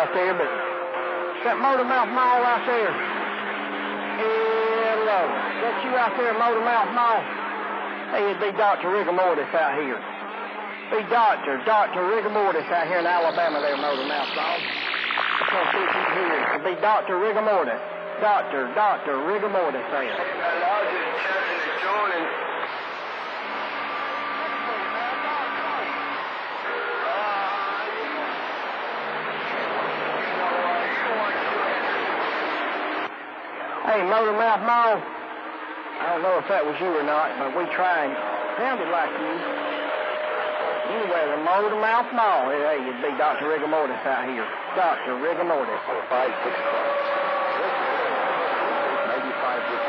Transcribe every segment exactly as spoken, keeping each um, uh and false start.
out there, but that Motor Mouth Mall out there. Hello. That you out there, Motor Mouth Mall? Hey, it'd be Doctor Rigamortis out here. Be Doctor, Doctor Rigamortis out here in Alabama there, Motor Mouth Mall. Come see if you can hear it. It'd be Doctor Rigamortis. Doctor, Doctor Rigamortis there. Hey, Motor Mouth Mall. I don't know if that was you or not, but we tried. Sounded like you. Anyway, the Motor Mouth Mall. Hey, it'd be Doctor Rigamortis out here. Doctor Rigamortis. Five, six, maybe five, six.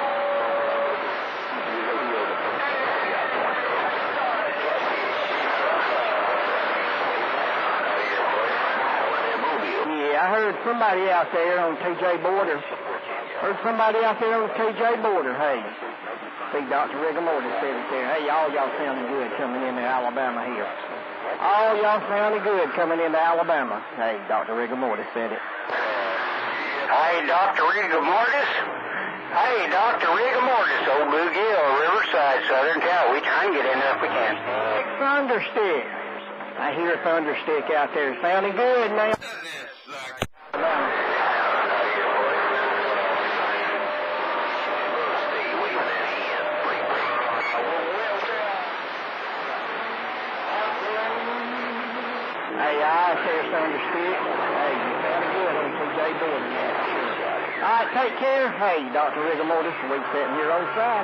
Yeah, I heard somebody out there on T J Border. Heard somebody out there on the T J border. Hey, see, Doctor Rigamortis said it there. Hey, all y'all sounding good coming into Alabama here. All y'all sounding good coming into Alabama. Hey, Doctor Rigamortis said it. Hey, Doctor Rigamortis. Hey, Doctor Rigamortis, old Bluegill, Riverside, Southern Cal. We try and get in there if we can. Thunderstick. I hear a thunderstick out there. Sounding good, man. Hey, I say thunderstick. Hey, you sounded good on T J Border. Yeah, sure. All right, take care. Hey, Doctor Rigamortis, we sitting here on the side.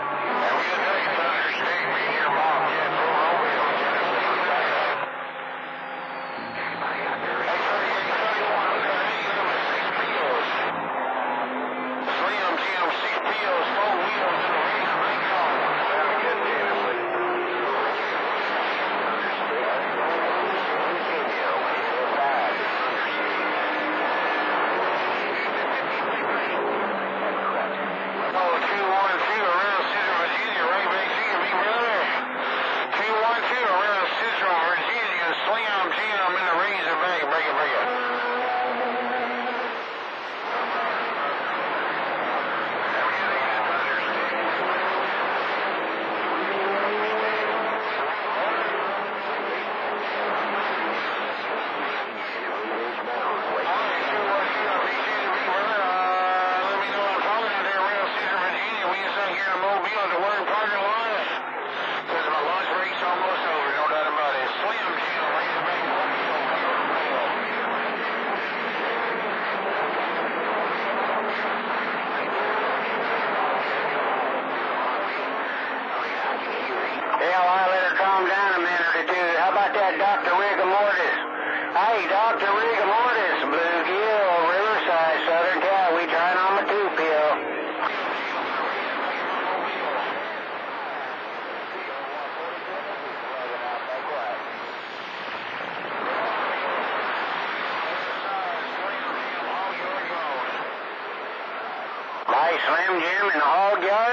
Doctor Rigamortis. Hey, Doctor Rigamortis, Bluegill, Riverside, Southern Cal. We trying on the two pill. Hey, Slim Jim in the hog yard.